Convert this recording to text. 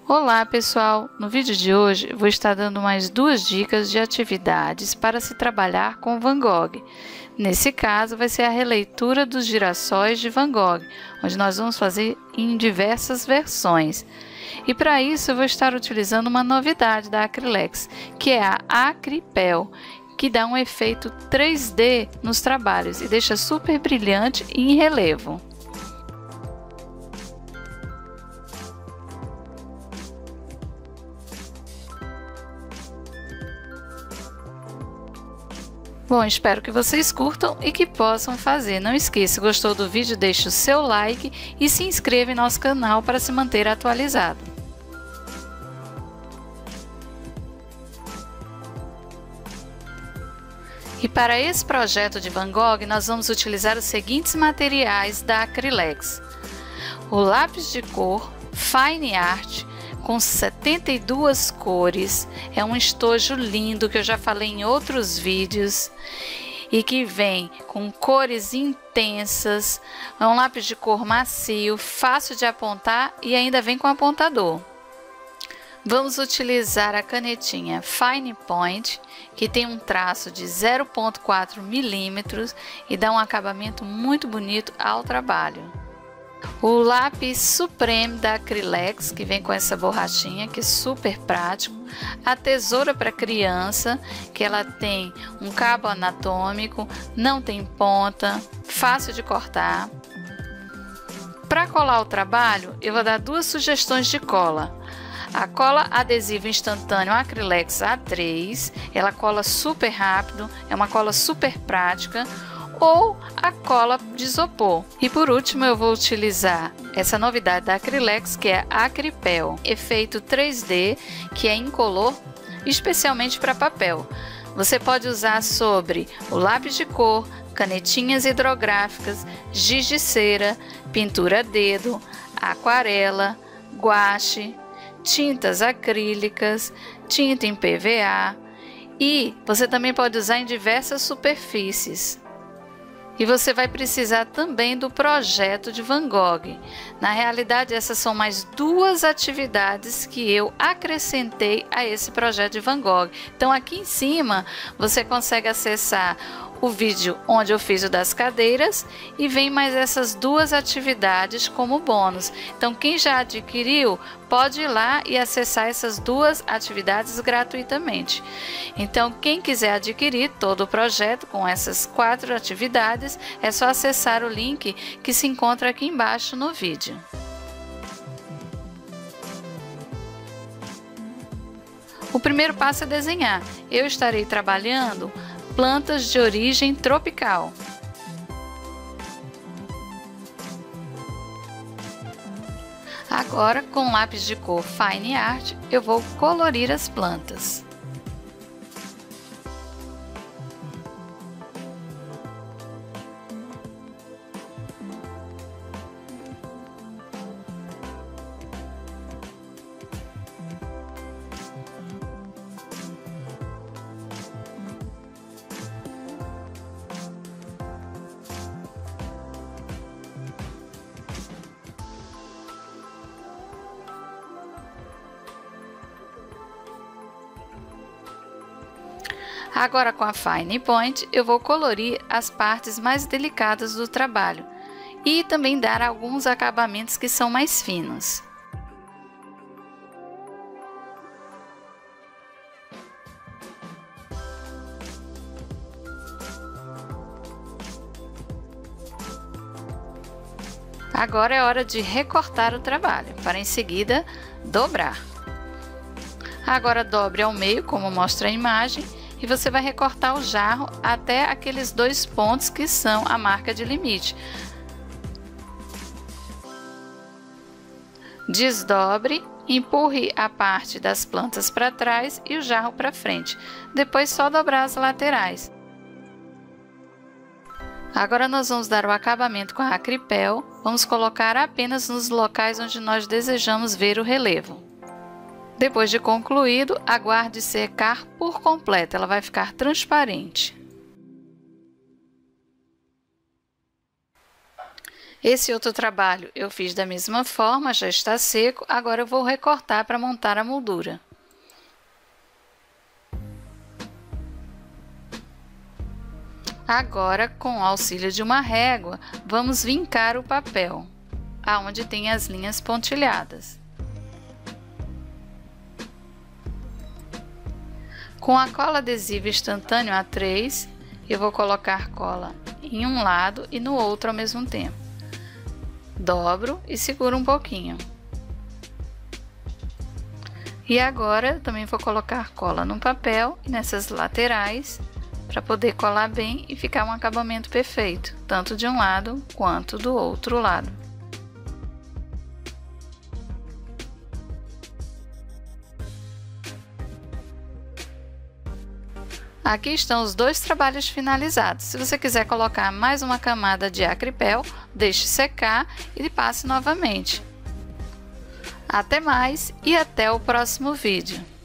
Olá pessoal, no vídeo de hoje vou estar dando mais duas dicas de atividades para se trabalhar com Van Gogh. Nesse caso vai ser a releitura dos girassóis de Van Gogh, onde nós vamos fazer em diversas versões. E para isso eu vou estar utilizando uma novidade da Acrylex, que é a Acrypel, que dá um efeito 3D nos trabalhos e deixa super brilhante e em relevo. Bom, espero que vocês curtam e que possam fazer. Não esqueça, gostou do vídeo? Deixe o seu like e se inscreva em nosso canal para se manter atualizado. E para esse projeto de Van Gogh, nós vamos utilizar os seguintes materiais da Acrylex: o lápis de cor Fine Art, com 72 cores, é um estojo lindo que eu já falei em outros vídeos e que vem com cores intensas, é um lápis de cor macio, fácil de apontar e ainda vem com apontador. Vamos utilizar a canetinha Fine Point, que tem um traço de 0,4 milímetros e dá um acabamento muito bonito ao trabalho. O lápis Supreme da Acrylex, que vem com essa borrachinha, que é super prático. A tesoura para criança, que ela tem um cabo anatômico, não tem ponta, fácil de cortar. Para colar o trabalho, eu vou dar duas sugestões de cola. A cola adesiva instantâneo Acrylex A3, ela cola super rápido, é uma cola super prática, ou a cola de isopor. E por último eu vou utilizar essa novidade da Acrylex, que é a Acrypel, efeito 3D, que é incolor, especialmente para papel. Você pode usar sobre o lápis de cor, canetinhas hidrográficas, giz de cera, pintura a dedo, aquarela, guache, tintas acrílicas, tinta em PVA, e você também pode usar em diversas superfícies. E você vai precisar também do projeto de Van Gogh. Na realidade, essas são mais duas atividades que eu acrescentei a esse projeto de Van Gogh. Então aqui em cima você consegue acessar o vídeo onde eu fiz o das cadeiras e vem mais essas duas atividades como bônus. Então quem já adquiriu pode ir lá e acessar essas duas atividades gratuitamente. Então quem quiser adquirir todo o projeto com essas 4 atividades é só acessar o link que se encontra aqui embaixo no vídeo. O primeiro passo é desenhar. Eu estarei trabalhando plantas de origem tropical. Agora, com lápis de cor Fine Art, eu vou colorir as plantas. Agora com a Fine Point eu vou colorir as partes mais delicadas do trabalho e também dar alguns acabamentos que são mais finos. Agora é hora de recortar o trabalho, para em seguida dobrar. Agora dobre ao meio, como mostra a imagem, e você vai recortar o jarro até aqueles 2 pontos que são a marca de limite. Desdobre, empurre a parte das plantas para trás e o jarro para frente. Depois só dobrar as laterais. Agora nós vamos dar o acabamento com a Acrypel. Vamos colocar apenas nos locais onde nós desejamos ver o relevo. Depois de concluído, aguarde secar por completo, ela vai ficar transparente. Esse outro trabalho eu fiz da mesma forma, já está seco, agora eu vou recortar para montar a moldura. Agora, com o auxílio de uma régua, vamos vincar o papel, aonde tem as linhas pontilhadas. Com a cola adesiva instantâneo A3, eu vou colocar cola em um lado e no outro ao mesmo tempo. Dobro e seguro um pouquinho. E agora também vou colocar cola no papel e nessas laterais para poder colar bem e ficar um acabamento perfeito, tanto de um lado quanto do outro lado. Aqui estão os dois trabalhos finalizados. Se você quiser colocar mais uma camada de acripel, deixe secar e passe novamente. Até mais e até o próximo vídeo.